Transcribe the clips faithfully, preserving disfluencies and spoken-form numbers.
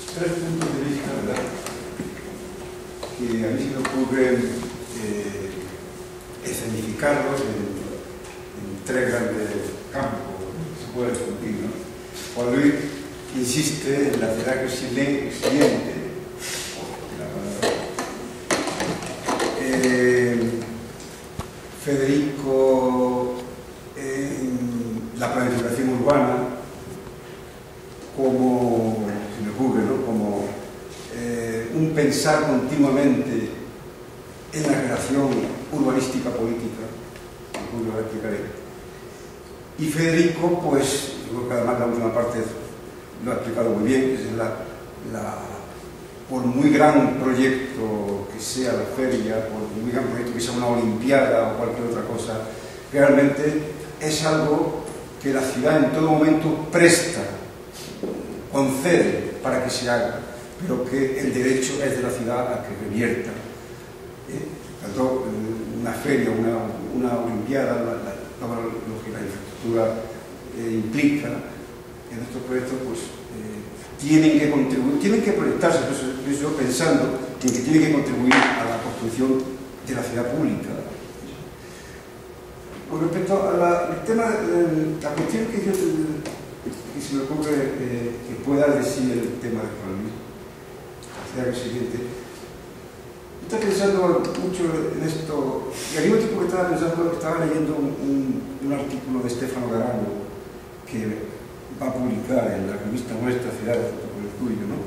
tres puntos de vista, ¿verdad?, que a mí se me ocurre eh, escenificarlos en, en tres grandes campos que se puede discutir, ¿no? Juan Luis insiste en la ciudad resiliente, eh, Federico en la planificación urbana, como se me ocurre, ¿no?, como eh, un pensar continuamente en la relación urbanística política, como lo explicaré. Y Federico, pues, yo creo que además la última parte lo ha explicado muy bien, es la, la, por muy gran proyecto que sea la feria, por muy gran proyecto que sea una olimpiada o cualquier otra cosa, realmente es algo que la ciudad en todo momento presta, concede para que se haga, pero que el derecho es de la ciudad a que revierta. ¿Eh? Tanto una feria, una, una olimpiada, la, la, toda lo que la infraestructura eh, implica en estos proyectos, pues eh, tienen que contribuir, tienen que proyectarse, pues, yo pensando en que tienen que contribuir a la construcción de la ciudad pública. Con respecto al tema, eh, la cuestión que yo que se me ocurre eh, que pueda decir el tema de Juan Luis, la ciudad siguiente, estaba pensando mucho en esto, y al mismo tiempo que estaba pensando, estaba leyendo un, un, un artículo de Stefano Garano que va a publicar en la revista Nuestra Ciudad, junto con el tuyo, ¿no?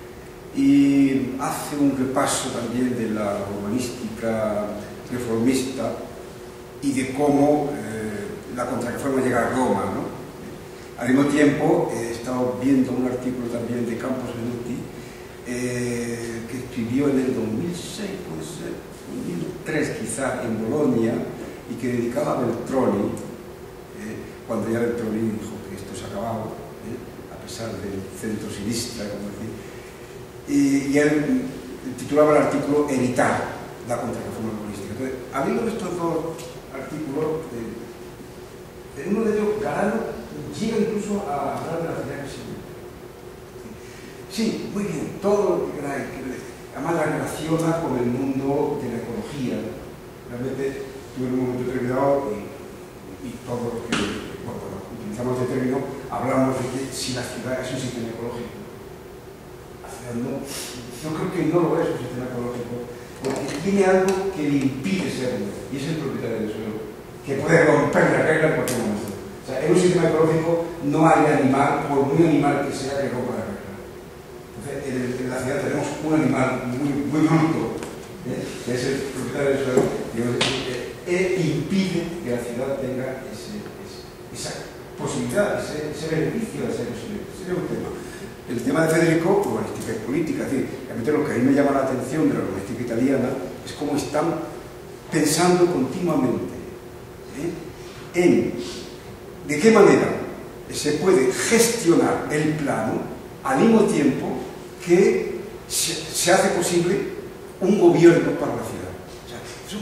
Y hace un repaso también de la urbanística reformista y de cómo eh, la contrarreforma llega a Roma, ¿no? Al mismo tiempo, he estado viendo un artículo también de Campos Venuti, eh, que escribió en el dos mil seis, puede ser, dos mil tres quizá, en Bolonia, y que dedicaba a Veltroni, eh, cuando ya Veltroni dijo que esto se ha acabado, eh, a pesar del centro sinistra, como decir. Y, y él titulaba el artículo Evitar la contrarreforma urbanística. Entonces, habiendo estos dos artículos, eh, en uno de ellos, Garano llega incluso a hablar de la ciudad que sigue. Sí, muy bien, todo lo que queráis. Además la relaciona con el mundo de la ecología. Realmente, tú en un momento determinado, y, y todo lo que, bueno, utilizamos de término, hablamos de que si la ciudad es un sistema ecológico. La ciudad no, yo creo que no lo es un sistema ecológico, porque tiene algo que le impide serlo, y es el propietario del suelo, que puede romper la regla en cualquier momento. O sea, en un sistema ecológico no hay animal, por muy animal que sea, que rompa la regla. Entonces, en, en la ciudad tenemos un animal muy, muy bruto, ¿eh?, que es el propietario del suelo, que impide que la ciudad tenga ese, ese, esa posibilidad, ese, ese beneficio de ser posible. Ese es un tema. El tema de Federico, urbanística y política, es decir, realmente lo que a mí me llama la atención de la urbanística italiana es cómo están pensando continuamente, ¿eh?, en de qué manera se puede gestionar el plano al mismo tiempo que se, se hace posible un gobierno para la ciudad. O sea, eso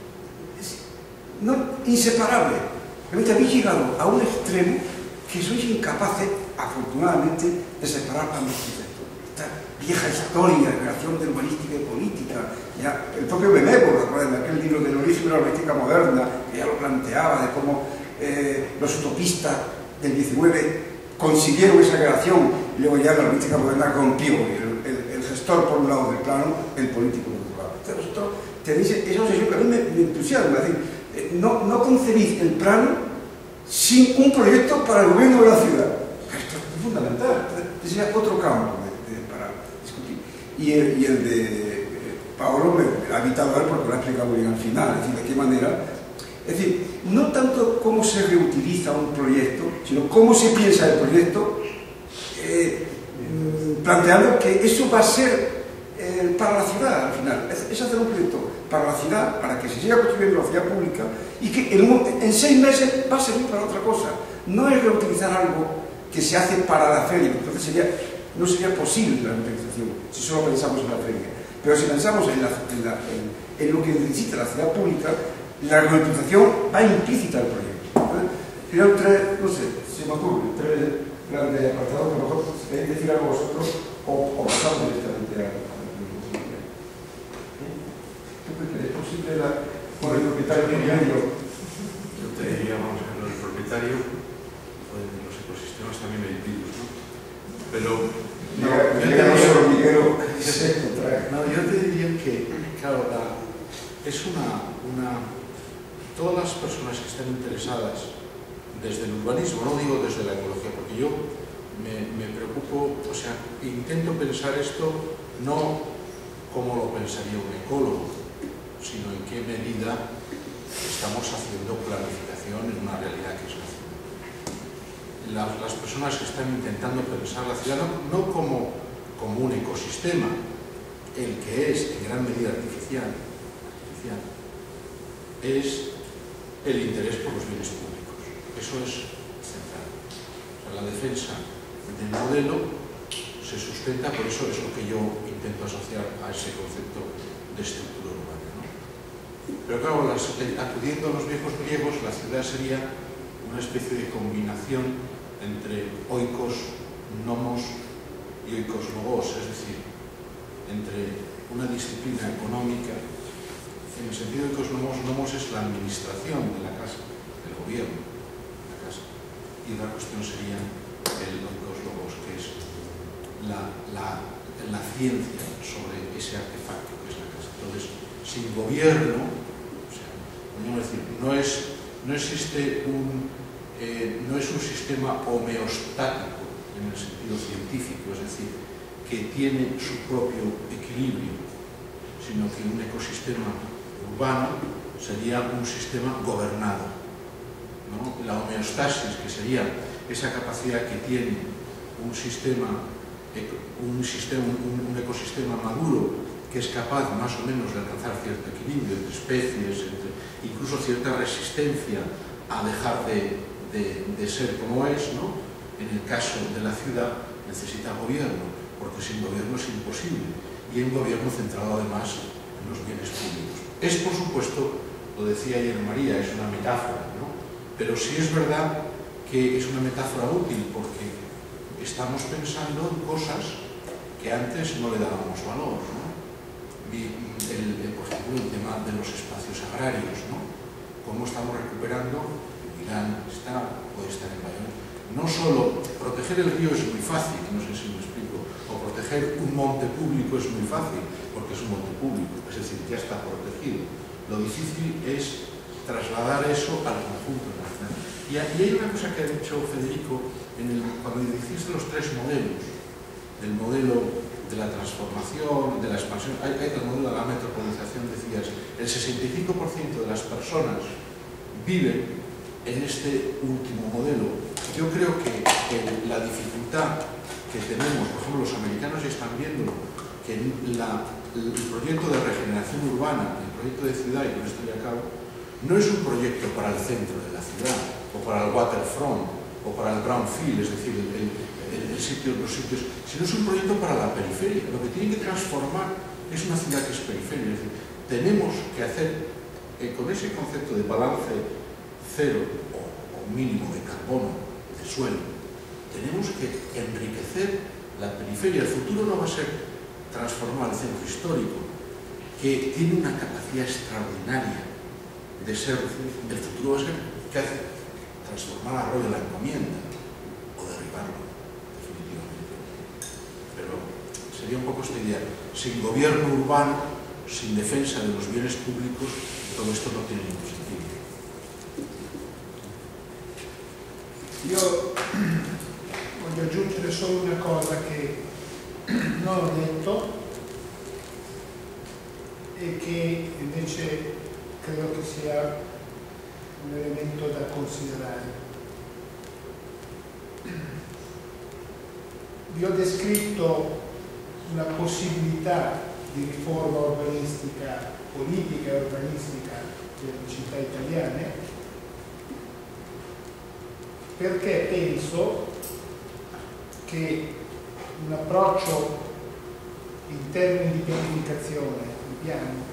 es no, inseparable. Realmente habéis llegado a un extremo que sois incapaces, afortunadamente, de separar ambos conceptos. Esta vieja historia de relación de urbanística y política, ya el propio Benévolo, en aquel libro del origen de la urbanística moderna, que ya lo planteaba, de cómo Eh, los utopistas del diecinueve consiguieron esa relación y luego ya la urbanística moderna rompió el, el, el gestor por un lado del plano, el político por otro lado. Entonces vosotros tenéis esa obsesión que a mí me, me entusiasma, es decir, eh, no, no concebís el plano sin un proyecto para el gobierno de la ciudad. Esto es fundamental, este sería otro campo de, de, para discutir. Y el, y el de eh, Paolo me ha evitado a ver porque lo ha explicado muy bien al final, es decir, de qué manera. Es decir, no tanto cómo se reutiliza un proyecto, sino cómo se piensa el proyecto, eh, planteando que eso va a ser eh, para la ciudad al final. Es, es hacer un proyecto para la ciudad, para que se siga construyendo la ciudad pública y que en, en seis meses va a servir para otra cosa. No es reutilizar algo que se hace para la feria, entonces sería, no sería posible la reutilización si solo pensamos en la feria. Pero si pensamos en, la, en, la, en, en lo que necesita la ciudad pública, la reutilización va implícita al proyecto. Creo tres, no sé, se me ocurre, tres grandes apartados que a lo mejor queréis decir algo vosotros o, o pasamos directamente a la filosofía. ¿Qué prefieres? ¿Es posible la, por el propietario medio? Yo te diría, vamos a ver, el propietario, pues, los ecosistemas también hay virus, ¿no? Pero no, yo te diría, no, yo te diría que, claro, la, es una, una, todas las personas que están interesadas desde el urbanismo, no digo desde la ecología, porque yo me, me preocupo, o sea, intento pensar esto no como lo pensaría un ecólogo, sino en qué medida estamos haciendo planificación en una realidad que es la ciudad. Las, las personas que están intentando pensar la ciudad no, no como, como un ecosistema, el que es en gran medida artificial, artificial, es el interés por los bienes públicos. Eso es central. O sea, la defensa del modelo se sustenta, por eso es lo que yo intento asociar a ese concepto de estructura urbana, ¿no? Pero claro, las, acudiendo a los viejos griegos, la ciudad sería una especie de combinación entre oikos, nomos y oikos logos, es decir, entre una disciplina económica, en el sentido de oikos nomos, nomos es la administración de la casa, del gobierno de la casa, y otra cuestión sería el oikos logos, que es la, la, la ciencia sobre ese artefacto que es la casa. Entonces, sin gobierno, o sea, decir, no, es, no existe un, eh, no es un sistema homeostático en el sentido científico, es decir, que tiene su propio equilibrio, sino que un ecosistema urbano sería un sistema gobernado, ¿no? La homeostasis, que sería esa capacidad que tiene un sistema, un, sistema, un, un ecosistema maduro, que es capaz más o menos de alcanzar cierto equilibrio entre especies, entre, incluso cierta resistencia a dejar de, de, de ser como es, ¿no? En el caso de la ciudad necesita gobierno, porque sin gobierno es imposible, y un gobierno centrado además en los bienes públicos. Es, por supuesto, lo decía ayer María, es una metáfora, ¿no? Pero sí es verdad que es una metáfora útil, porque estamos pensando en cosas que antes no le dábamos valor, ¿no? El, el, por ejemplo, el tema de los espacios agrarios, ¿no? Cómo estamos recuperando, Milán está, puede estar en Bayona. No solo proteger el río es muy fácil, no sé si me explico, o proteger un monte público es muy fácil, porque es un monte público, es decir, ya está protegido. Lo difícil es trasladar eso al conjunto nacional. Y hay una cosa que ha dicho Federico, en el, cuando dijiste los tres modelos, el modelo de la transformación, de la expansión, hay, hay el modelo de la metropolización, decías, el sesenta y cinco por ciento de las personas viven en este último modelo. Yo creo que, que la dificultad que tenemos, por ejemplo, los americanos ya están viendo que la, el proyecto de regeneración urbana, el proyecto de ciudad, y con esto ya acabo, no es un proyecto para el centro de la ciudad, o para el waterfront, o para el brownfield, es decir, el, el, el sitio, los sitios, sino es un proyecto para la periferia. Lo que tiene que transformar es una ciudad que es periferia. Es decir, tenemos que hacer, eh, con ese concepto de balance cero o, o mínimo de carbono, de suelo, tenemos que enriquecer la periferia. El futuro no va a ser transformar el centro histórico, que tiene una capacidad extraordinaria de ser, el futuro va a ser ¿qué hace? Transformar Arroyo de la Encomienda o derribarlo, definitivamente. Pero sería un poco esta idea, sin gobierno urbano, sin defensa de los bienes públicos, todo esto no tiene ningún sentido. Io voglio aggiungere solo una cosa che non ho detto e che invece credo che sia un elemento da considerare. Vi ho descritto una possibilità di riforma urbanistica, politica e urbanistica delle città italiane, perché penso che un approccio in termini di pianificazione, di piano,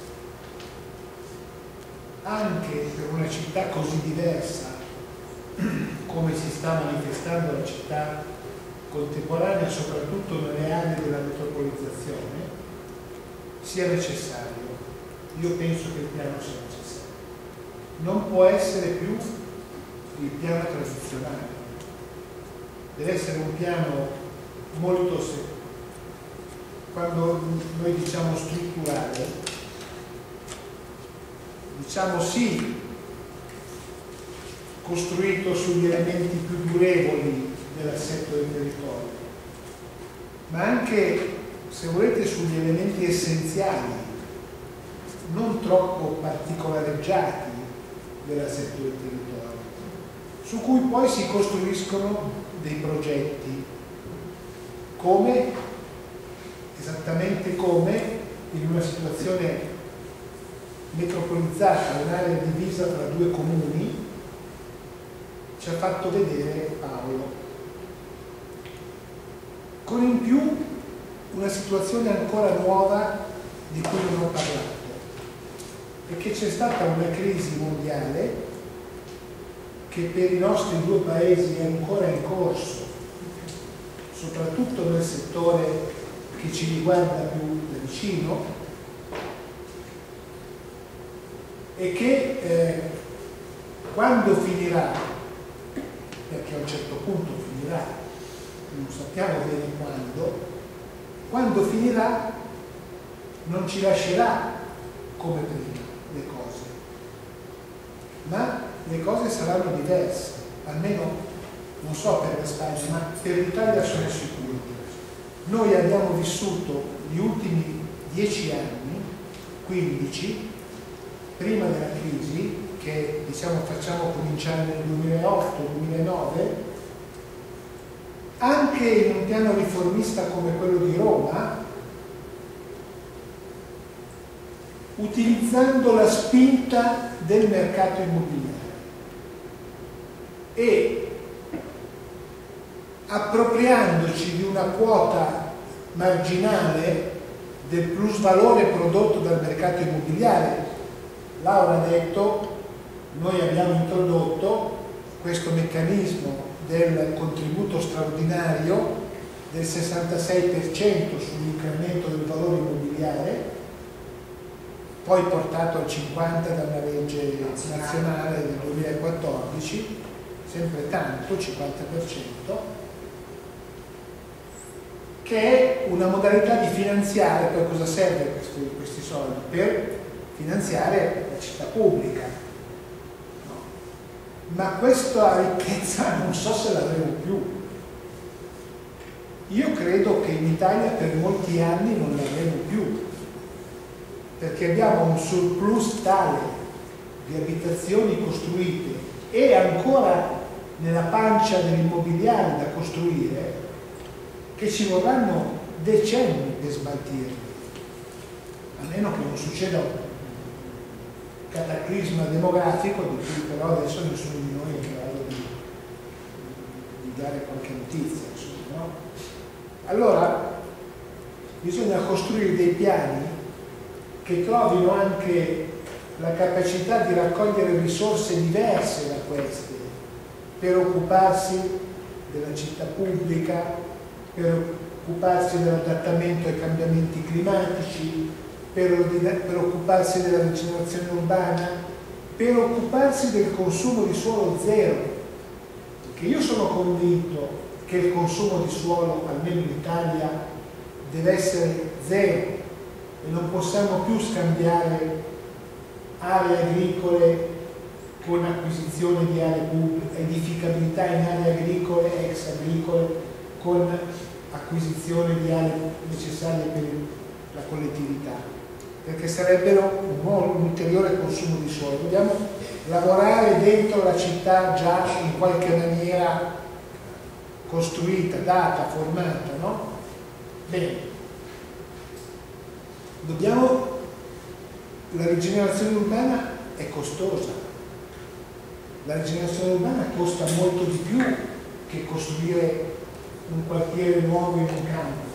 anche per una città così diversa come si sta manifestando la città contemporanea, soprattutto nelle aree della, metro sia necessario. Io penso che il piano sia necessario. Non può essere più il piano tradizionale. Deve essere un piano molto serio. Quando noi diciamo strutturale, diciamo sì, costruito sugli elementi più durevoli dell'assetto del territorio, ma anche, se volete, sugli elementi essenziali, non troppo particolareggiati dell'assetto del territorio, su cui poi si costruiscono dei progetti, come, esattamente come in una situazione metropolizzata, un'area divisa tra due comuni, ci ha fatto vedere Paolo, con in più una situazione ancora nuova di cui non ho parlato, perché c'è stata una crisi mondiale che per i nostri due paesi è ancora in corso, soprattutto nel settore che ci riguarda più da vicino, e che eh, quando finirà, perché a un certo punto finirà, non sappiamo bene quando, quando finirà non ci lascerà come prima le cose, ma le cose saranno diverse, almeno non so per la Spagna, ma per l'Italia sono sicuro. Noi abbiamo vissuto gli ultimi dieci anni, quindici, prima della crisi, che diciamo facciamo cominciare nel duemilaotto duemilanove, anche in un piano riformista come quello di Roma, utilizzando la spinta del mercato immobiliare e appropriandoci di una quota marginale del plusvalore prodotto dal mercato immobiliare. Laura ha detto, noi abbiamo introdotto questo meccanismo del contributo straordinario del sessantasei per cento sull'incremento del valore immobiliare, poi portato al cinquanta per cento dalla legge nazionale del duemilaquattordici, sempre tanto, cinquanta per cento, che è una modalità di finanziare. Per cosa serve questi, questi soldi? Per finanziare la città pubblica. No. Ma questa ricchezza non so se l'avremo più. Io credo che in Italia per molti anni non l'avremo più, perché abbiamo un surplus tale di abitazioni costruite e ancora nella pancia dell'immobiliare da costruire, che ci vorranno decenni per smaltirli, a meno che non succeda un cataclisma demografico di cui però adesso nessuno di noi è in grado di, di dare qualche notizia, insomma, no? Allora bisogna costruire dei piani che trovino anche la capacità di raccogliere risorse diverse da queste per occuparsi della città pubblica, per occuparsi dell'adattamento ai cambiamenti climatici, per, per occuparsi della rigenerazione urbana, per occuparsi del consumo di suolo zero, perché io sono convinto che il consumo di suolo, almeno in Italia, deve essere zero e non possiamo più scambiare aree agricole con acquisizione di aree pubbliche, edificabilità in aree agricole, ex agricole, con acquisizione di aree necessarie per la collettività, perché sarebbero un, un ulteriore consumo di suolo. Dobbiamo lavorare dentro la città già in qualche maniera costruita, data, formata, no? Bene. Dobbiamo... La rigenerazione urbana è costosa. La rigenerazione urbana costa molto di più che costruire un quartiere nuovo in un campo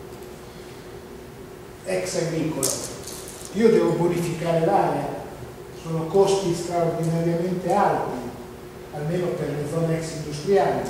ex agricolo. Io devo bonificare l'area, sono costi straordinariamente alti, almeno per le zone ex industriali.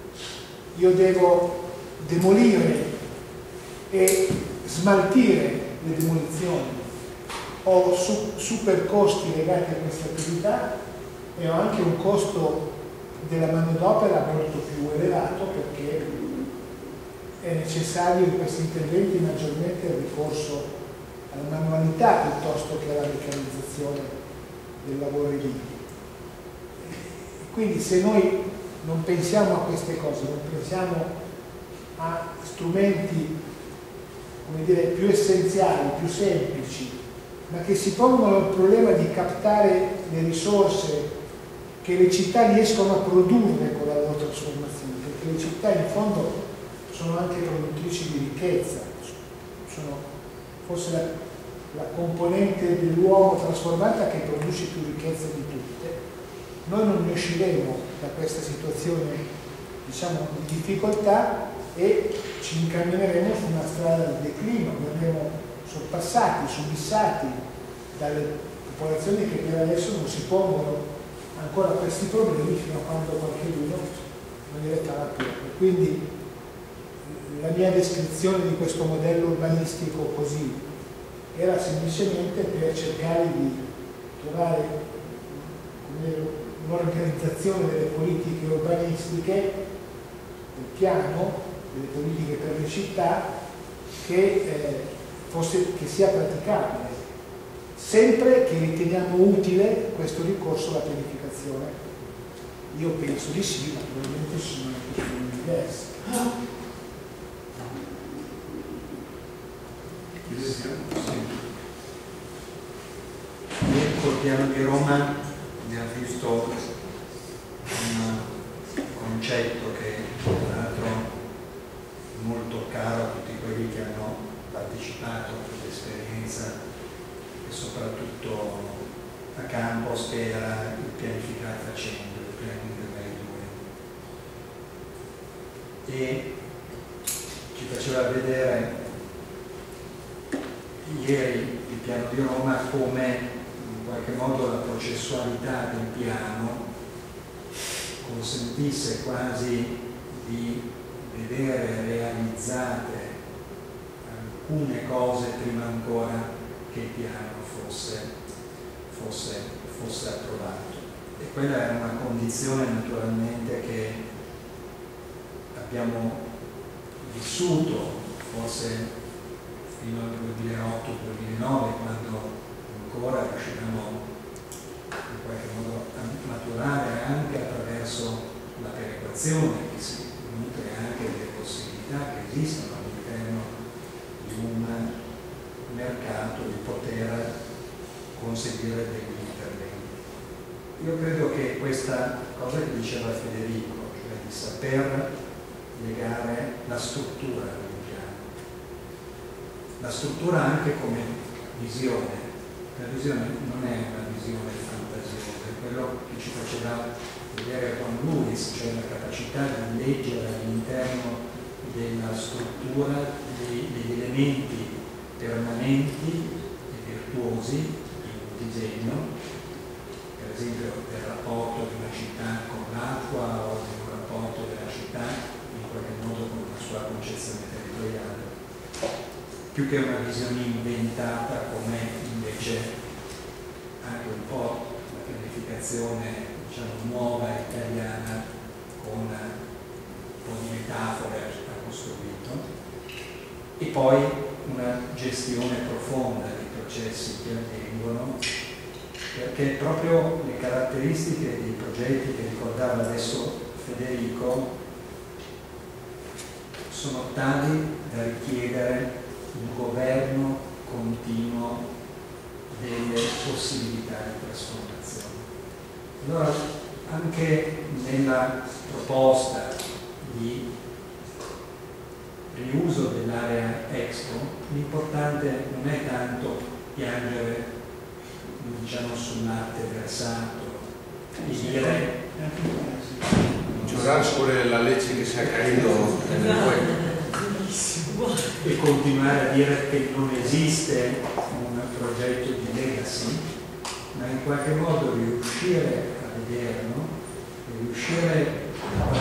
Io devo demolire e smaltire le demolizioni, ho su, super costi legati a questa attività e ho anche un costo della manodopera molto più elevato, perché è necessario in questi interventi maggiormente il ricorso alla manualità piuttosto che alla meccanizzazione del lavoro edile. Quindi se noi non pensiamo a queste cose, non pensiamo a strumenti, come dire, più essenziali, più semplici, ma che si pongono il problema di captare le risorse che le città riescono a produrre con la loro trasformazione, perché le città in fondo sono anche produttrici di ricchezza, sono forse la, la componente dell'uomo trasformata che produce più ricchezza di tutte. Noi non ne usciremo da questa situazione, diciamo, di difficoltà e ci incammineremo su una strada del declino, verremo sorpassati, subissati dalle popolazioni che per adesso non si pongono ancora questi problemi fino a quando qualcuno non li metterà più. Quindi la mia descrizione di questo modello urbanistico così era semplicemente per cercare di trovare un'organizzazione delle politiche urbanistiche, del piano, delle politiche per le città che, eh, fosse, che sia praticabile, sempre che riteniamo utile questo ricorso alla pianificazione. Io penso di sì, ma probabilmente ci sono anche opinioni diverse. Col piano di Roma abbiamo visto un concetto che tra l'altro è molto caro a tutti quelli che hanno partecipato a questa esperienza e soprattutto a Campos, che era il pianificare facendo, il planning by doing, e ci faceva vedere ieri il piano di Roma come in qualche modo la processualità del piano consentisse quasi di vedere realizzate alcune cose prima ancora che il piano fosse, fosse, fosse approvato. E quella era una condizione naturalmente che abbiamo vissuto forse fino al duemilaotto duemilanove, quando ancora riuscivamo in qualche modo a maturare anche attraverso la perequazione, che si nutre anche delle possibilità che esistono all'interno di un mercato di poter conseguire degli interventi. Io credo che questa cosa che diceva Federico, cioè di saper legare la struttura del piano, la struttura anche come visione. La visione non è una visione fantasiosa, è quello che ci faceva vedere con Lewis, cioè la capacità di leggere all'interno della struttura dei, degli elementi permanenti e virtuosi di un disegno, per esempio del rapporto di una città con l'acqua o di un rapporto della città in qualche modo con la sua concezione territoriale, più che una visione inventata come invece anche un po' la pianificazione, diciamo, nuova italiana con un po' di metafore ha costruito, e poi una gestione profonda dei processi che avvengono, perché proprio le caratteristiche dei progetti che ricordava adesso Federico sono tali da richiedere un governo continuo delle possibilità di trasformazione. Allora, anche nella proposta di riuso dell'area Expo, l'importante non è tanto piangere, diciamo, sul latte versato e dire llorar sobre la leche che si è caído en el cuello e continuare a dire che non esiste un progetto di legacy, ma in qualche modo riuscire a vederlo, riuscire a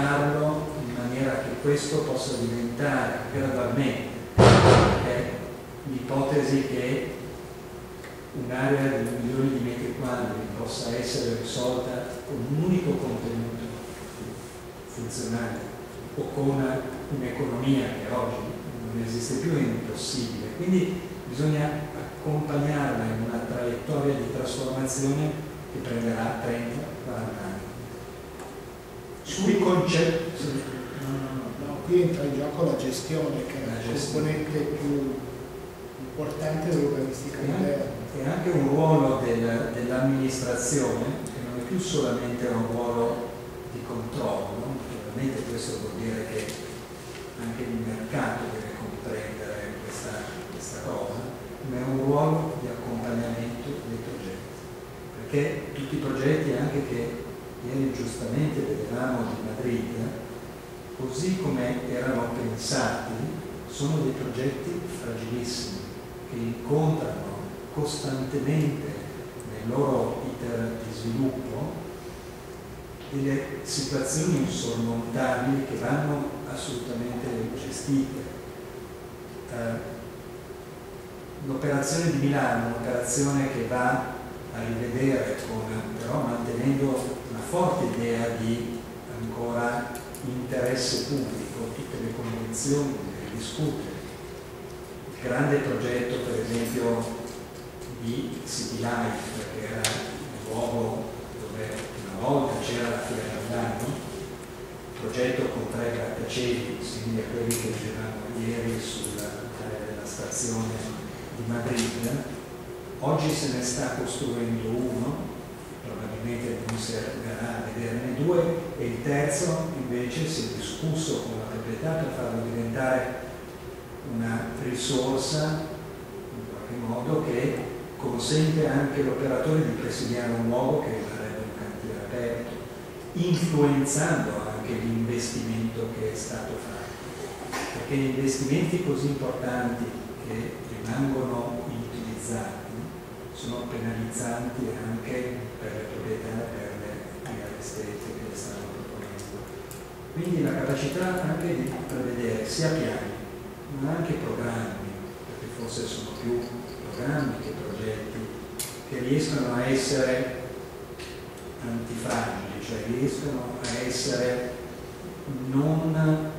guardarlo in maniera che questo possa diventare gradualmente, perché l'ipotesi che un'area di un milione di metri quadri possa essere risolta con un unico contenuto funzionale o con un'economia che oggi non esiste più, è impossibile. Quindi bisogna accompagnarla in una traiettoria di trasformazione che prenderà trenta quaranta anni. Sui concetti... No, no, no, qui entra in gioco la gestione, che è la componente più importante dell'urbanistica moderna. E anche un ruolo del, dell'amministrazione, che non è più solamente un ruolo di controllo, ovviamente questo vuol dire che anche il mercato deve comprendere questa, questa cosa, ma è un ruolo di accompagnamento dei progetti, perché tutti i progetti, anche che ieri giustamente vedevamo di Madrid, così come erano pensati, sono dei progetti fragilissimi che incontrano costantemente nel loro iter di sviluppo delle situazioni insormontabili che vanno assolutamente gestite. Eh, l'operazione di Milano è un'operazione che va a rivedere, con, però mantenendo una forte idea di ancora interesse pubblico, tutte le convenzioni da discutere. Il grande progetto, per esempio, di City Life, che era il luogo dove una volta c'era la Fiera Milano, progetto con tre grattacieli, simili a quelli che vedevamo ieri sull'area della stazione di Madrid. Oggi se ne sta costruendo uno, probabilmente non si arriverà a vederne due, e il terzo invece si è discusso con la proprietà per farlo diventare una risorsa in qualche modo che consente anche all'operatore di presidiare un luogo che rimarrebbe un cantiere aperto, influenzando anche l'investimento che è stato fatto, perché gli investimenti così importanti che rimangono inutilizzati sono penalizzanti anche per le proprietà e per le real estate che le stanno proponendo. Quindi la capacità anche di prevedere sia piani ma anche programmi, perché forse sono più programmi che progetti, che riescono a essere antifragili, cioè riescono a essere non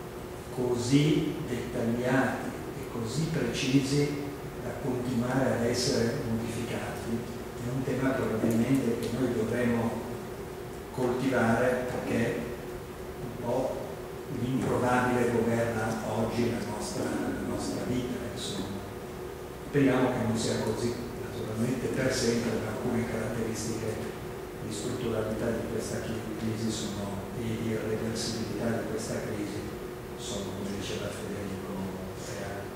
così dettagliati e così precisi da continuare ad essere modificati. È un tema probabilmente che noi dovremo coltivare, perché un po' l'improbabile governa oggi la nostra, la nostra vita, insomma. Speriamo che non sia così, naturalmente per sempre, ma alcune caratteristiche di strutturalità di questa crisi sono, e di irreversibilità di questa crisi sono, come diceva Federico, reali.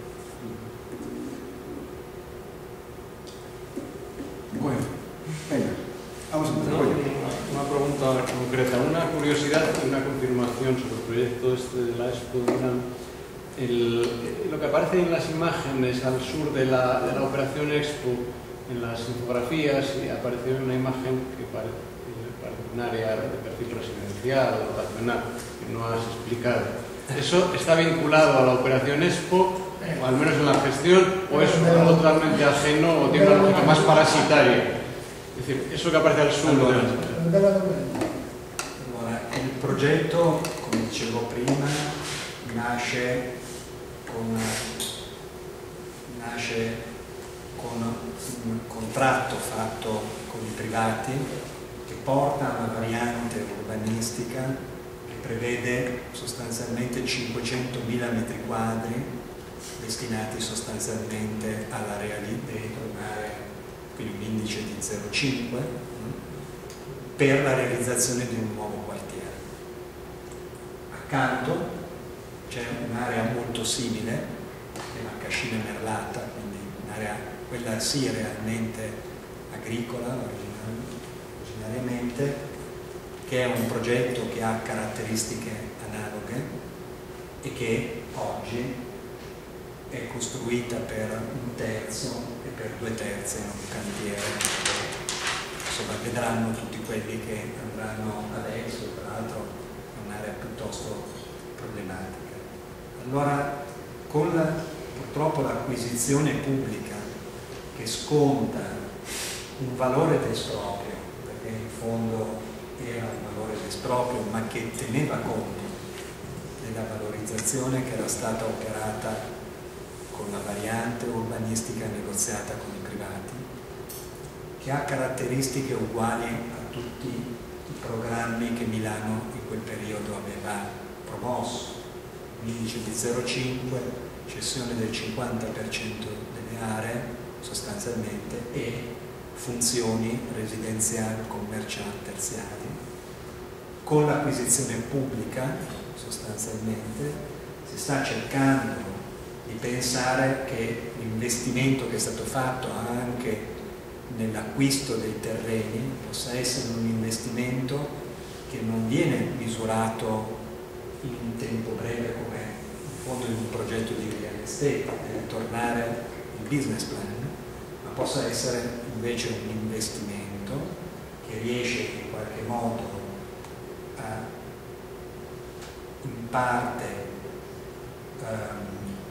Bueno, venga, vamos a empezar. No, una, una pregunta concreta, una curiosidad y una confirmación sobre el proyecto este de la Expo de Milán. El, lo que aparece en las imágenes al sur de la, de la operación Expo, en las infografías, y apareció una imagen que parece, que parece un área de perfil residencial o dotacional, que no has explicado. ¿Eso está vinculado a la operación Expo, o al menos en la gestión, o es totalmente ajeno o tiene una lógica más parasitaria? Es decir, eso que aparece al sur Allora, de Bella domanda. allora, il progetto, come dicevo prima, nasce con, nasce con un contratto fatto con i privati che porta a una variante urbanistica che prevede sostanzialmente cinquecentomila metri quadri destinati sostanzialmente all'area lì dentro, un'area, quindi un indice di zero virgola cinque, per la realizzazione di un nuovo quartiere. Accanto c'è un'area molto simile, che è la Cascina Merlata, quindi un'area, quella sì realmente agricola originariamente, che è un progetto che ha caratteristiche analoghe e che oggi è costruita per un terzo e per due terzi in un cantiere. Insomma, vedranno tutti quelli che andranno adesso, tra l'altro è un'area piuttosto problematica. Allora, con purtroppo l'acquisizione pubblica che sconta un valore d'esproprio, perché in fondo era un valore d'esproprio, ma che teneva conto della valorizzazione che era stata operata con la variante urbanistica negoziata con i privati, che ha caratteristiche uguali a tutti i programmi che Milano in quel periodo aveva promosso. Un indice di zero virgola cinque, cessione del cinquanta per cento delle aree sostanzialmente e funzioni residenziali, commerciali, terziari. Con l'acquisizione pubblica sostanzialmente si sta cercando di pensare che l'investimento che è stato fatto anche nell'acquisto dei terreni possa essere un investimento che non viene misurato in un tempo breve come in fondo in un progetto di real estate, deve tornare il business plan, ma possa essere invece un investimento che riesce in qualche modo a in parte ehm,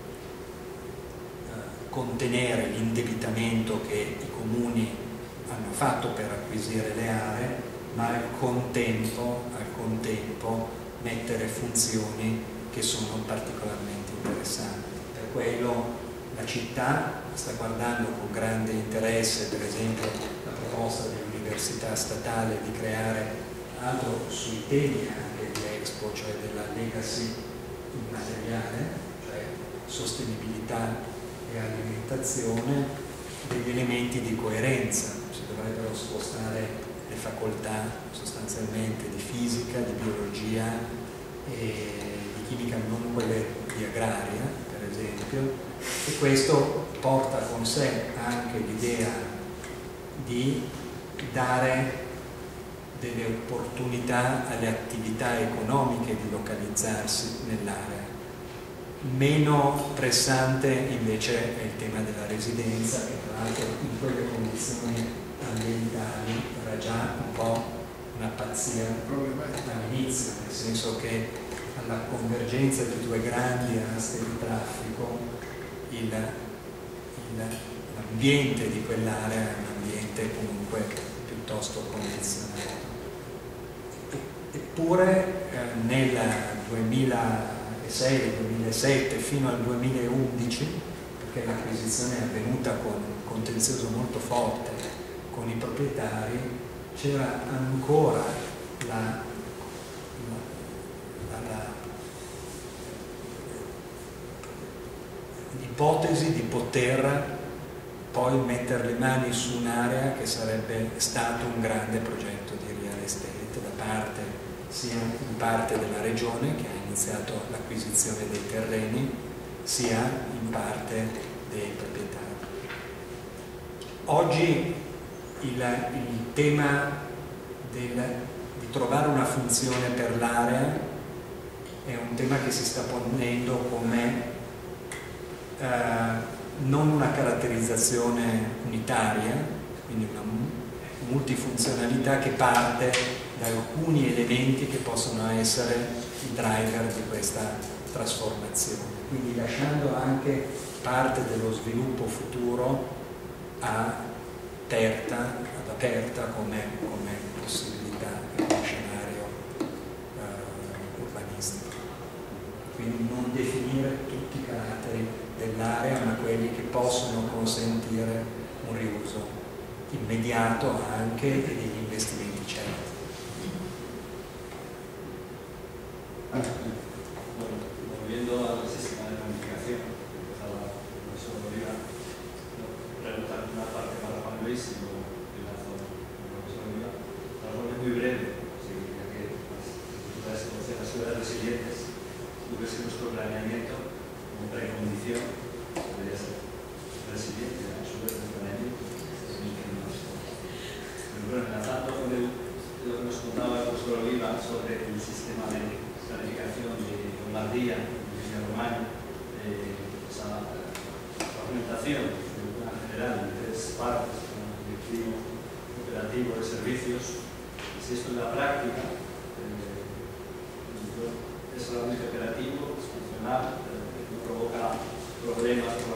contenere l'indebitamento che i comuni hanno fatto per acquisire le aree, ma al contempo, al contempo mettere funzioni che sono particolarmente interessanti. Per quello la città sta guardando con grande interesse, per esempio, la proposta dell'Università Statale di creare altro sui temi anche di Expo, cioè della legacy immateriale, cioè sostenibilità e alimentazione, degli elementi di coerenza. Si dovrebbero spostare le facoltà sostanzialmente di fisica, di biologia e di chimica, non quelle di agraria, per esempio, e questo porta con sé anche l'idea di dare delle opportunità alle attività economiche di localizzarsi nell'area. Meno pressante invece è il tema della residenza, che tra l'altro in quelle condizioni ambientali era già un po' una pazzia dall'inizio, nel senso che alla convergenza di due grandi aste di traffico il, il, l'ambiente di quell'area è un ambiente comunque piuttosto condizionato. Eppure eh, nel duemilasei duemilasette fino al duemilaundici, perché l'acquisizione è avvenuta con un contenzioso molto forte con i proprietari, c'era ancora la, la, la, l'ipotesi di poter poi mettere le mani su un'area che sarebbe stato un grande progetto di real estate da parte sia in parte della regione che ha iniziato l'acquisizione dei terreni, sia in parte dei proprietari. Oggi il, il tema del, di trovare una funzione per l'area è un tema che si sta ponendo come eh, non una caratterizzazione unitaria, quindi una multifunzionalità che parte da alcuni elementi che possono essere i driver di questa trasformazione, quindi lasciando anche parte dello sviluppo futuro a aperta, ad aperta come, come possibilità, come scenario eh, urbanistico. Quindi non definire tutti i caratteri dell'area, ma quelli che possono consentire un riuso immediato anche e degli investimenti certi. Volviendo al sistema de comunicación, empezaba el profesor Oliva, preguntar una parte para Juan Luis y luego enlazo al profesor Oliva. Algo muy breve, significa que las dificultades que conocen las ciudades resilientes, tú ves que nuestro planeamiento como precondición debería ser resiliente, a su vez el planeamiento. Pero bueno, enlazando con el, lo que nos contaba el profesor Oliva sobre el sistema de planificación de Lombardía, de Emilia Romagna, eh, esa fragmentación de un plan general de tres partes, un directivo operativo de servicios. Si esto en la práctica eh, es solamente operativo, es funcional, eh, no provoca problemas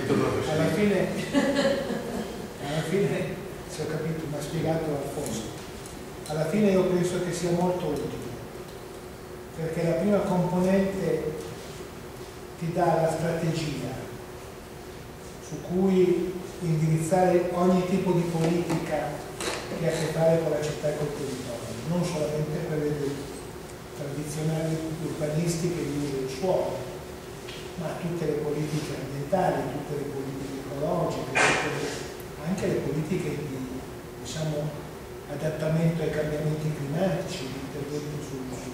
alla fine, alla fine, se ho capito, mi ha spiegato Alfonso, alla fine io penso che sia molto utile, perché la prima componente ti dà la strategia su cui indirizzare ogni tipo di politica che ha a che fare con la città e col territorio, non solamente quelle tradizionali urbanistiche di scuola, ma tutte le politiche ambientali, tutte le politiche ecologiche, tutte le, anche le politiche di, diciamo, adattamento ai cambiamenti climatici, di interventi sul, sul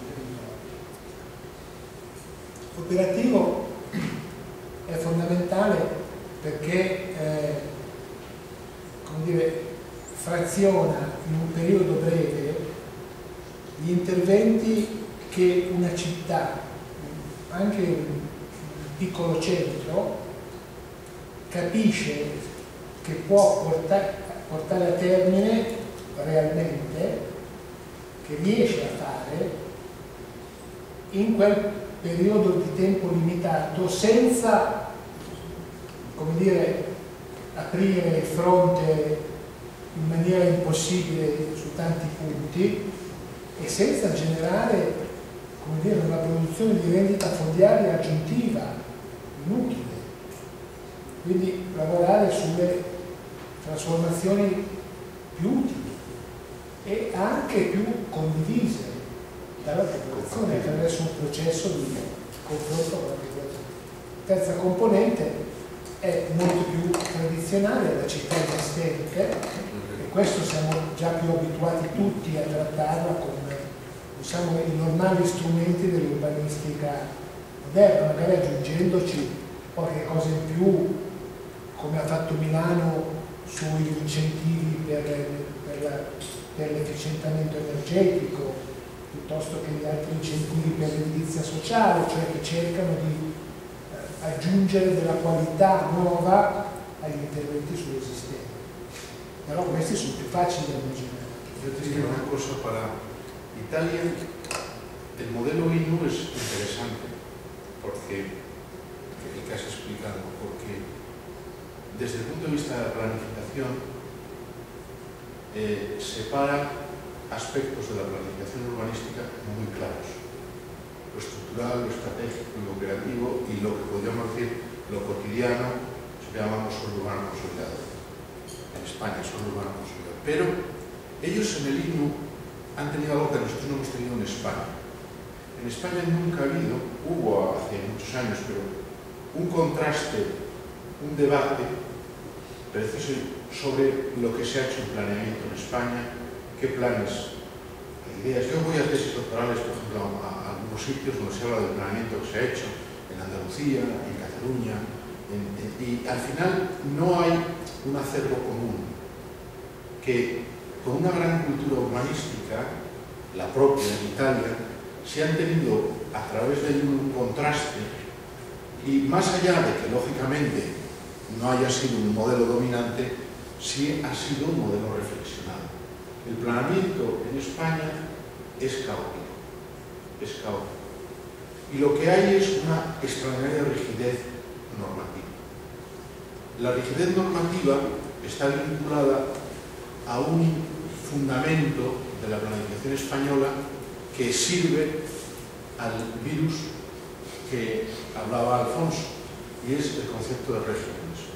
territorio. L'operativo è fondamentale perché eh, come dire, fraziona in un periodo breve gli interventi che una città, anche un piccolo centro, capisce che può portare, portare a termine realmente, che riesce a fare in quel periodo di tempo limitato, senza, come dire, aprire il fronte in maniera impossibile su tanti punti e senza generare, come dire, una produzione di rendita fondiaria aggiuntiva inutile. Quindi lavorare sulle trasformazioni più utili e anche più condivise dalla popolazione attraverso un processo di confronto con la popolazione. Terza componente è molto più tradizionale, la città esistente, e questo siamo già più abituati tutti a trattarla con, diciamo, i normali strumenti dell'urbanistica moderna, magari aggiungendoci qualche cosa in più, come ha fatto Milano sugli incentivi per, per, la, per l'efficientamento energetico, piuttosto che gli altri incentivi per l'edilizia sociale, cioè che cercano di eh, aggiungere della qualità nuova agli interventi sull'esistente. Però questi sono più facili da immaginare. Yo te diría una cosa para Italia. El modelo I N U es interesante porque, el que has explicado, porque desde el punto de vista de la planificación eh, separa aspectos de la planificación urbanística muy claros: lo estructural, lo estratégico, lo operativo y lo que podríamos decir lo cotidiano, se llamamos suelo urbano consolidado. En España suelo urbano consolidado. Pero ellos en el I N U han tenido algo que nosotros no hemos tenido en España. En España nunca ha habido, hubo hace muchos años, pero un contraste, un debate preciso sobre lo que se ha hecho en planeamiento en España, qué planes, ideas. Yo voy a tesis doctorales, por ejemplo, a, a algunos sitios donde se habla del planeamiento que se ha hecho, en Andalucía, en Cataluña, en, en, y al final no hay un acervo común, que con una gran cultura urbanística, la propia en Italia, se han tenido a través de un contraste, y más allá de que lógicamente no haya sido un modelo dominante, sí ha sido un modelo reflexionado. El planeamiento en España es caótico, es caótico. Y lo que hay es una extraordinaria rigidez normativa. La rigidez normativa está vinculada a un fundamento de la planificación española que sirve al virus que hablaba Alfonso, y es el concepto de regímenes.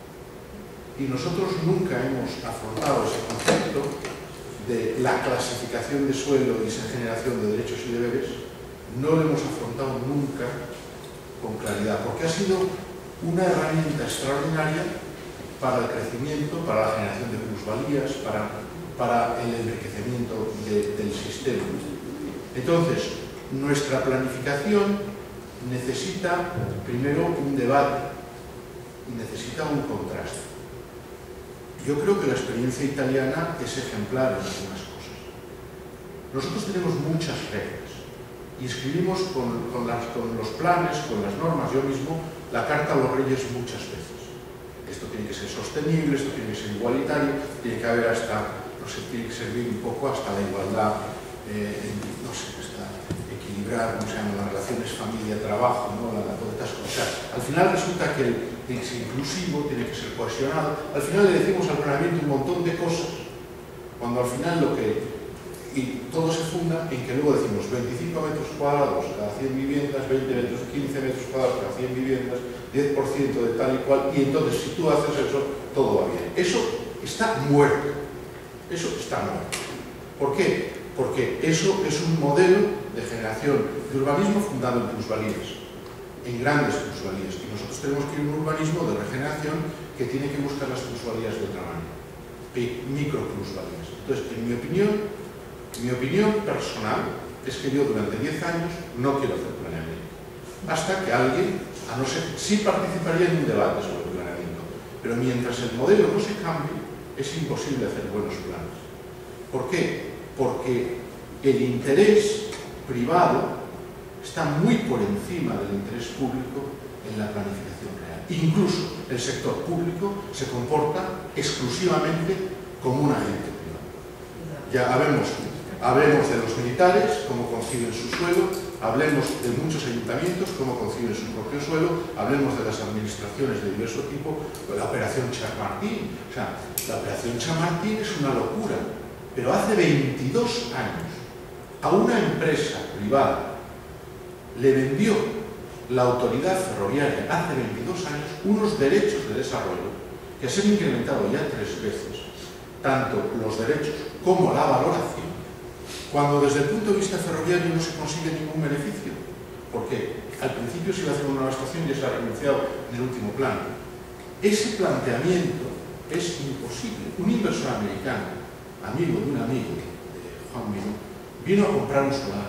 Y nosotros nunca hemos afrontado ese concepto de la clasificación de suelo y esa generación de derechos y deberes, no lo hemos afrontado nunca con claridad, porque ha sido una herramienta extraordinaria para el crecimiento, para la generación de plusvalías, para, para el enriquecimiento de, del sistema. Entonces, nuestra planificación necesita primero un debate y necesita un contraste. Yo creo que la experiencia italiana es ejemplar en algunas cosas. Nosotros tenemos muchas reglas y escribimos con, con, las, con los planes, con las normas, yo mismo, la Carta a los Reyes muchas veces. Esto tiene que ser sostenible, esto tiene que ser igualitario, tiene que haber hasta, no sé, tiene que servir un poco hasta la igualdad, eh, no sé, hasta equilibrar, ¿cómo se llama?, las relaciones familia-trabajo, ¿no?, la, la, estas cosas, al final resulta que el, es inclusivo, tiene que ser cohesionado. Al final le decimos al planeamiento un montón de cosas, cuando al final lo que... Y todo se funda en que luego decimos veinticinco metros cuadrados cada cien viviendas, veinte metros, quince metros cuadrados cada cien viviendas, diez por ciento de tal y cual, y entonces si tú haces eso, todo va bien. Eso está muerto. Eso está muerto. ¿Por qué? Porque eso es un modelo de generación de urbanismo fundado en plusvalías, en grandes plusvalías. Y nosotros tenemos que ir a un urbanismo de regeneración que tiene que buscar las plusvalías de otra manera, micro plusvalías. Entonces, en mi opinión, mi opinión personal es que yo durante diez años no quiero hacer planeamiento. Hasta que alguien, a no ser, sí participaría en un debate sobre el planeamiento, pero mientras el modelo no se cambie, es imposible hacer buenos planes. ¿Por qué? Porque el interés privado está muy por encima del interés público en la planificación real. Incluso el sector público se comporta exclusivamente como un agente privado. Ya habemos, hablemos de los militares, cómo conciben su suelo, hablemos de muchos ayuntamientos, cómo conciben su propio suelo, hablemos de las administraciones de diverso tipo, la operación Chamartín. O sea, la operación Chamartín es una locura, pero hace veintidós años a una empresa privada le vendió la autoridad ferroviaria hace veintidós años unos derechos de desarrollo que se han incrementado ya tres veces, tanto los derechos como la valoración, cuando desde el punto de vista ferroviario no se consigue ningún beneficio. ¿Por qué? Al principio se iba a hacer una nueva estación y ya se ha renunciado en el último plano. Ese planteamiento es imposible. Un inversor americano, amigo de un amigo, de Juan Miró, vino a comprar un solar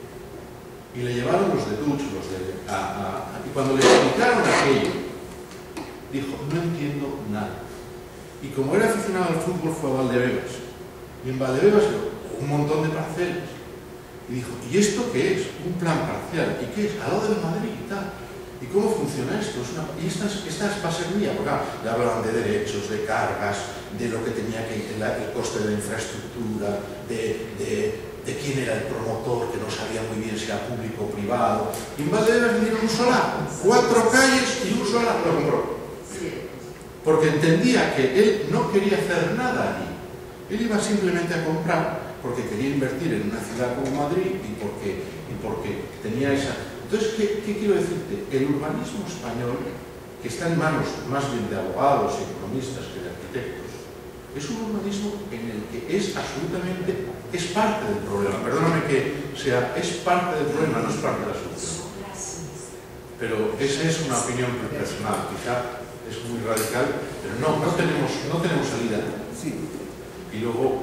y le llevaron los de Dutch, los de... A, a, a, y cuando le explicaron aquello, dijo, no entiendo nada. Y como era aficionado al fútbol, fue a Valdebebas. Y en Valdebebas un montón de parcelas. Y dijo, ¿y esto qué es? Un plan parcial. ¿Y qué es? Al lado de Madrid y tal. ¿Y cómo funciona esto? Es una... Y esta, esta va a ser mía, porque claro, le hablaban de derechos, de cargas, de lo que tenía que... el, el coste de la infraestructura, de, de, de quién era el promotor, que no sabía muy bien si era público o privado. Y en Valdebebas vinieron un solar, cuatro calles y un solar, lo compró. Porque entendía que él no quería hacer nada allí. Él iba simplemente a comprar porque quería invertir en una ciudad como Madrid y porque, y porque tenía esa... Entonces, ¿qué, ¿qué quiero decirte? El urbanismo español, que está en manos más bien de abogados y economistas que de arquitectos, es un urbanismo en el que es absolutamente... es parte del problema. Perdóname que sea... es parte del problema, no es parte de la solución. Pero esa es una opinión personal, quizá es muy radical, pero no, no tenemos, no tenemos salida. Sí. Y luego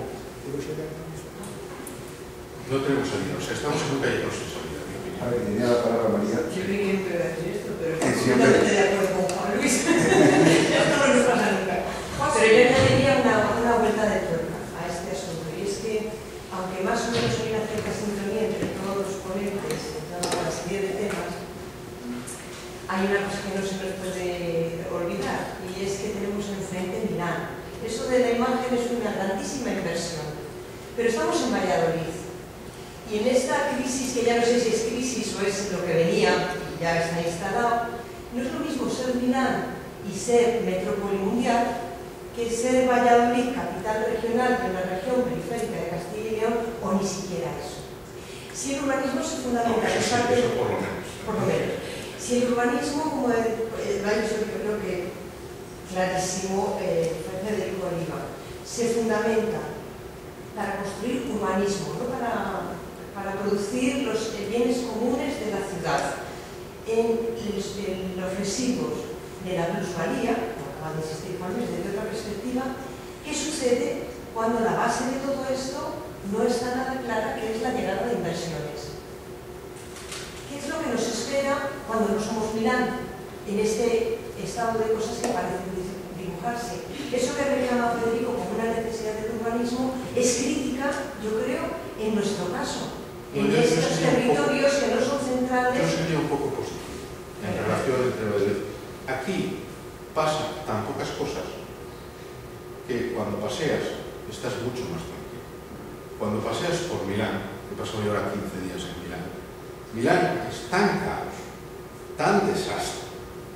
no tenemos salida, o sea, estamos en un callejón sin salida, en mi opinión. A ver, tenía la palabra María. Yo venía a decir esto, pero Sí, estoy siempre. completamente de acuerdo con Juan Luis. Esto no nos pasa nunca. Pero yo añadiría una, una vuelta de tuerca a este asunto, y es que, aunque más o menos hay una cierta sintonía entre todos los ponentes en toda una serie de temas, hay una cosa que no se nos puede olvidar, y es que tenemos enfrente Milán. Eso de la imagen es una grandísima inversión. Pero estamos en Valladolid. Y en esta crisis, que ya no sé si es crisis o es lo que venía y ya está instalado, no es lo mismo ser Milán y ser metrópoli mundial que ser Valladolid, capital regional de una región periférica de Castilla y León, o ni siquiera eso. Si el urbanismo se fundamenta... No, eso, sí, parte, eso por lo menos. Por lo menos. Si el urbanismo, como el, el Valle, yo creo que clarísimo, eh, Federico Oliva, se fundamenta para construir urbanismo, no para, para producir los bienes comunes de la ciudad. En los, en los residuos de la plusvalía, acaba de insistir Juan Luis, desde otra perspectiva, ¿qué sucede cuando la base de todo esto no está nada clara, que es la llegada de inversiones? ¿Qué es lo que nos espera cuando no somos Milán en este estado de cosas que parecen dibujarse? Eso que reclama Federico como una necesidad del urbanismo es crítica, yo creo, en nuestro caso, en Bueno, estos territorios poco, que no son centrales. Yo sería un poco positivo en relación entre lo de... Aquí pasa tan pocas cosas que cuando paseas estás mucho más tranquilo. Cuando paseas por Milán, que paso yo ahora quince días en Milán, Milán es tan caos, tan desastre,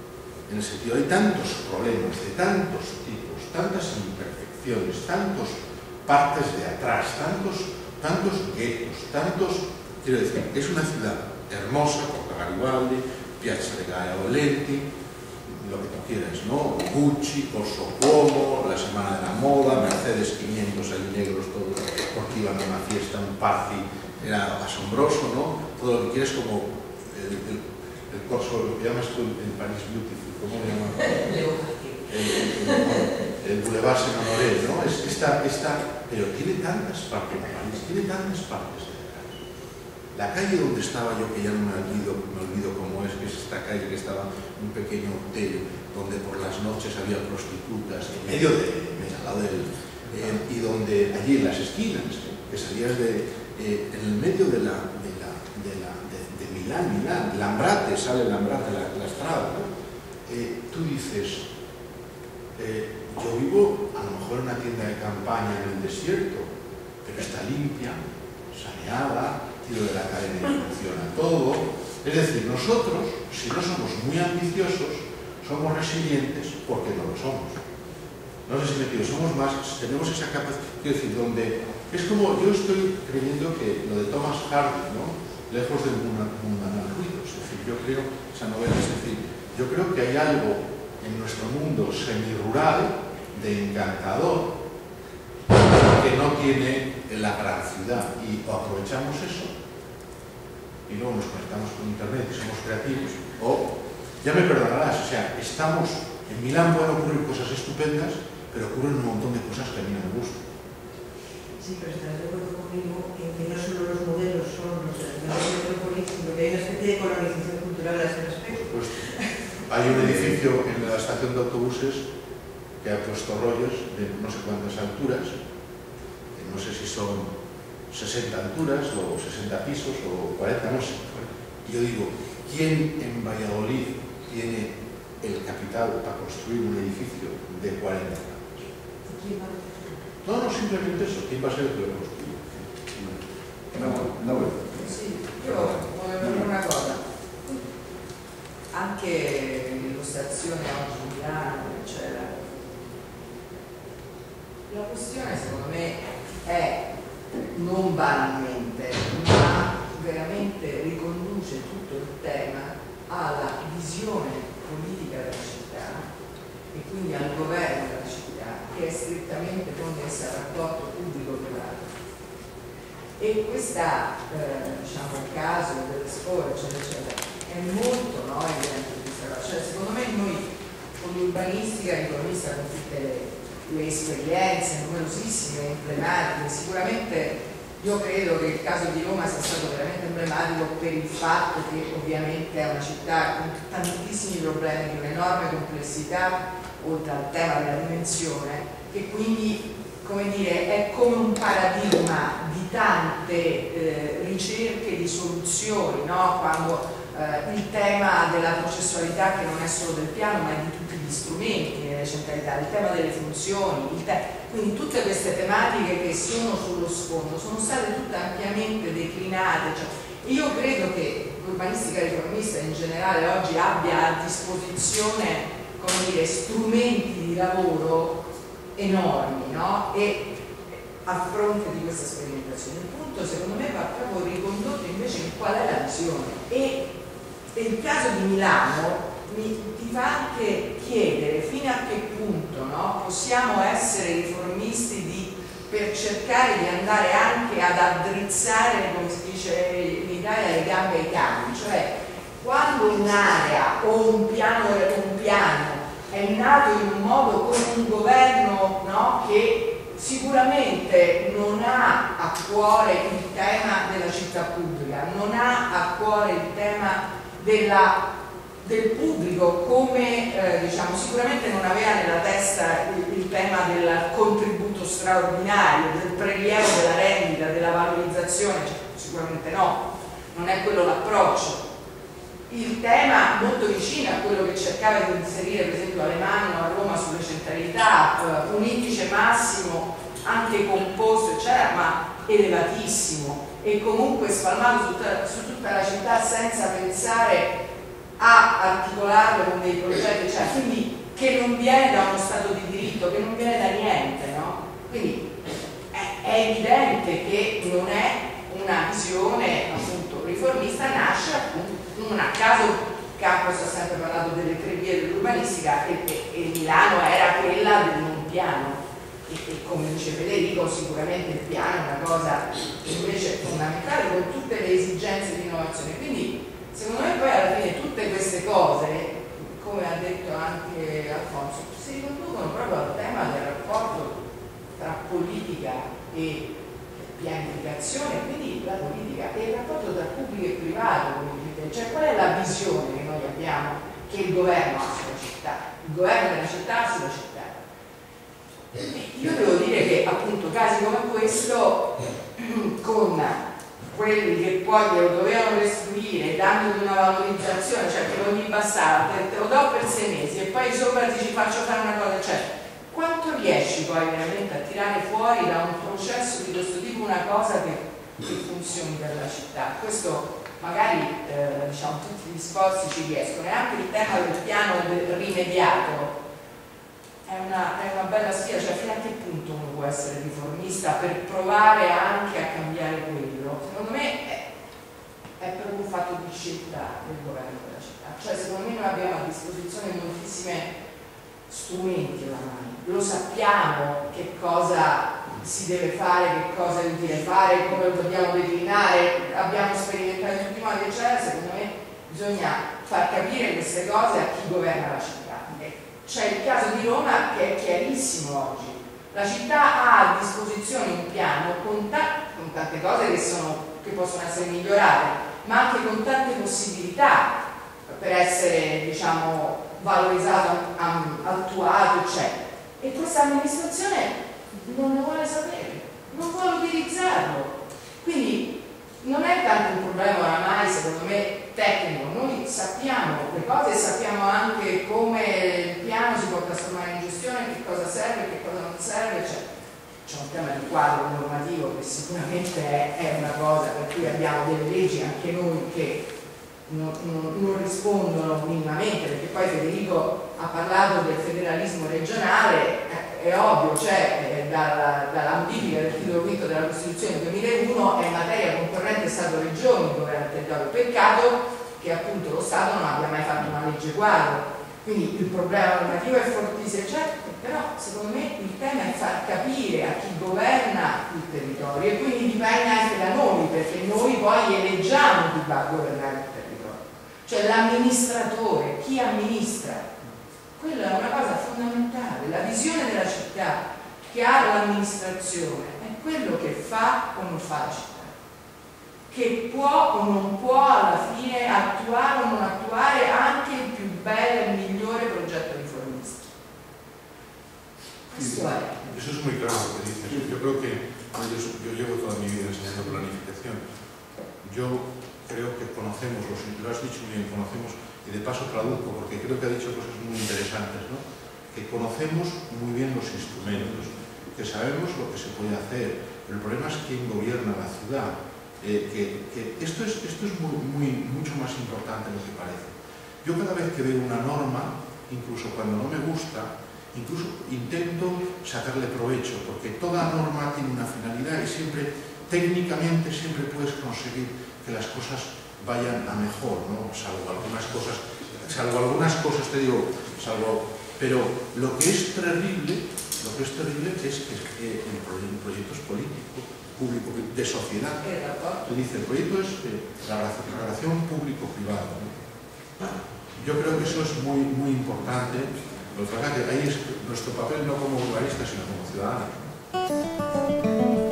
en el sentido, hay tantos problemas de tantos tipos, tantas imperfecciones, tantas partes de atrás, tantos, tantos guetos, tantos, quiero decir, es una ciudad hermosa, Porta Garibaldi, Piazza de Gaia Lenti, lo que tú quieras, ¿no? Gucci, Corso Como, la Semana de la Moda, Mercedes quinientos ahí negros todos, porque iban a una fiesta, un party, era asombroso, ¿no? Todo lo que quieres como el, el, el Corso, lo que llamas tú en París Beautiful, ¿cómo le llaman? El, el, el Boulevard Saint-Honoré, ¿no? Es, esta, esta, pero tiene tantas partes, París, tiene tantas partes. La calle donde estaba yo, que ya no me olvido, me olvido cómo es, que es esta calle que estaba un pequeño hotel donde por las noches había prostitutas en medio de, al lado del, eh, y donde allí en las esquinas, que salías de, eh, en el medio de la, de, la, de, la, de, de Milán, Milán, Lambrate, sale Lambrate, la, la estrada, ¿no? Eh, tú dices, eh, yo vivo a lo mejor en una tienda de campaña en el desierto, pero está limpia, saneada, de la cadena y funciona todo. Es decir, nosotros, si no somos muy ambiciosos, somos resilientes porque no lo somos. No sé si me digo, somos más, tenemos esa capacidad, quiero decir, donde es como, yo estoy creyendo que lo de Thomas Hardy, ¿no? Lejos del mundanal ruido, es decir, yo creo, esa novela, es decir, yo creo que hay algo en nuestro mundo semirural de encantador que no tiene la gran ciudad, y o aprovechamos eso y luego nos conectamos con internet y somos creativos, o, ya me perdonarás, o sea, estamos, en Milán pueden ocurrir cosas estupendas, pero ocurren un montón de cosas que a mí no me gustan. Sí, pero estás de acuerdo conmigo en que no solo los modelos son los de la metrópolis, sino que hay una especie de colonización cultural a ese respecto. Pues, hay un edificio en la estación de autobuses que ha puesto rollos de no sé cuántas alturas, no sé si son sesenta alturas o sesenta pisos o cuarenta, no sé. Y yo digo, ¿quién en Valladolid tiene el capital para construir un edificio de cuarenta años? No, no, simplemente eso. ¿Quién va a ser el que lo construye? No, no, no. Sì, io voglio dire una cosa. Anche l'illustrazione oggi in Milano, eccetera. La questione secondo me è non banalmente, ma veramente riconduce tutto il tema alla visione politica della città e quindi al governo della città, che è strettamente connessa al rapporto pubblico-privato. E questa, eh, diciamo, il caso dell'Expo, eccetera, eccetera, è molto, no, evidente questa cosa. Cioè, secondo me noi con l'urbanistica, l'urbanista con tutte le le esperienze numerosissime, emblematiche, sicuramente io credo che il caso di Roma sia stato veramente emblematico per il fatto che ovviamente è una città con tantissimi problemi, di un'enorme complessità, oltre al tema della dimensione, che quindi, come dire, è come un paradigma di tante eh, ricerche di soluzioni, no? Quando eh, il tema della processualità, che non è solo del piano ma è di tutti gli strumenti nelle centralità, il tema delle funzioni, il te quindi tutte queste tematiche che sono sullo sfondo sono state tutte ampiamente declinate. Cioè, io credo che l'urbanistica riformista in generale oggi abbia a disposizione, come dire, strumenti di lavoro enormi, no? E a fronte di questa sperimentazione il punto secondo me va proprio ricondotto invece in qual è la visione, e, e il caso di Milano mi, ti fa anche chiedere fino a che punto, no, possiamo essere riformisti di, per cercare di andare anche ad addrizzare, come si dice in Italia, le gambe ai cani, cioè quando un'area o un piano, un piano è nato in un modo con un governo, no, che sicuramente non ha a cuore il tema della città pubblica, non ha a cuore il tema della, del pubblico, come eh, diciamo, sicuramente non aveva nella testa il, il tema del contributo straordinario, del prelievo della rendita, della valorizzazione, cioè, sicuramente no, non è quello l'approccio. Il tema molto vicino a quello che cercava di inserire per esempio Alemanno a Roma sulle centralità, un indice massimo anche composto eccetera, ma elevatissimo e comunque spalmato su tutta, su tutta la città senza pensare a articolarlo con dei progetti, cioè, quindi che non viene da uno stato di diritto, che non viene da niente, no? Quindi è, è evidente che non è una visione appunto riformista, nasce appunto non a caso. Campos ha sempre parlato delle tre vie dell'urbanistica e, e, e Milano era quella del non piano e, e come dice Federico sicuramente il piano è una cosa invece fondamentale con tutte le esigenze di innovazione, quindi secondo me poi alla fine tutte queste cose, come ha detto anche Alfonso, si riconducono proprio al tema del rapporto tra politica e pianificazione, quindi la politica e il rapporto tra pubblico e privato, cioè qual è la visione che noi abbiamo che il governo ha sulla città, il governo della città ha sulla città. Io devo dire che appunto casi come questo, con quelli che poi glielo dovevano restituire dandogli una valorizzazione, cioè che non gli bastava, te, te lo do per sei mesi e poi sopra ti ci faccio fare una cosa, cioè quanto riesci poi veramente a tirare fuori da un processo di questo tipo una cosa che, che funzioni per la città? Questo magari eh, diciamo tutti gli sforzi ci riescono, e anche il tema del piano rimediato è una, è una bella sfida, cioè fino a che punto uno può essere riformista per provare anche a cambiare quello. Secondo me è, è proprio un fatto di scelta del governo della città, cioè secondo me noi abbiamo a disposizione moltissime strumenti oramai, lo sappiamo che cosa si deve fare, che cosa è utile fare, come lo dobbiamo declinare, abbiamo sperimentato tutti i modi, eccetera. Secondo me bisogna far capire queste cose a chi governa la città. C'è il caso di Roma che è chiarissimo oggi. La città ha a disposizione un piano con, ta con tante cose che, sono, che possono essere migliorate, ma anche con tante possibilità per essere, diciamo, valorizzato, attuato, eccetera. E questa amministrazione non ne vuole sapere, non vuole utilizzarlo. Quindi non è tanto un problema oramai, secondo me, tecnico. Noi sappiamo le cose e sappiamo anche come il piano si può trasformare in gestione, che cosa serve, che cosa non serve, cioè c'è un tema di quadro normativo che sicuramente è, è una cosa per cui abbiamo delle leggi anche noi che non, non, non rispondono minimamente, perché poi Federico ha parlato del federalismo regionale. È ovvio, cioè eh, dalla, dalla modifica del titolo quinto della Costituzione duemilauno è in materia concorrente Stato-Regioni dove era il territorio. Peccato che appunto lo Stato non abbia mai fatto una legge quadro, quindi il problema normativo è fortissimo, certo, però secondo me il tema è far capire a chi governa il territorio e quindi dipende anche da noi, perché noi poi eleggiamo chi va a governare il territorio, cioè l'amministratore, chi amministra. Quella è una cosa fondamentale, la visione della città che ha l'amministrazione è quello che fa o non fa la città, che può o non può alla fine attuare o non attuare anche il più bello e il migliore progetto riformista. Questo è. Eso es muy claro lo que dices. Yo creo que yo, yo llevo toda mi vida enseñando planificación. Yo creo que conocemos, los, lo has dicho bien, conocemos. Y de paso traduzco, porque creo que ha dicho cosas muy interesantes, ¿no? Que conocemos muy bien los instrumentos, que sabemos lo que se puede hacer. El problema es quién gobierna la ciudad. Eh, que, que esto es, esto es muy, muy, mucho más importante de lo que parece. Yo cada vez que veo una norma, incluso cuando no me gusta, incluso intento sacarle provecho, porque toda norma tiene una finalidad y siempre, técnicamente, siempre puedes conseguir que las cosas vayan a mejor, ¿no? Salvo algunas cosas, salvo algunas cosas te digo, salvo, pero lo que es terrible, lo que es terrible es que en proyectos políticos, público, de sociedad, te dice, el proyecto es la relación público-privada, ¿no? Yo creo que eso es muy, muy importante, lo que pasa es que ahí es nuestro papel no como urbanistas, sino como ciudadanos, ¿no?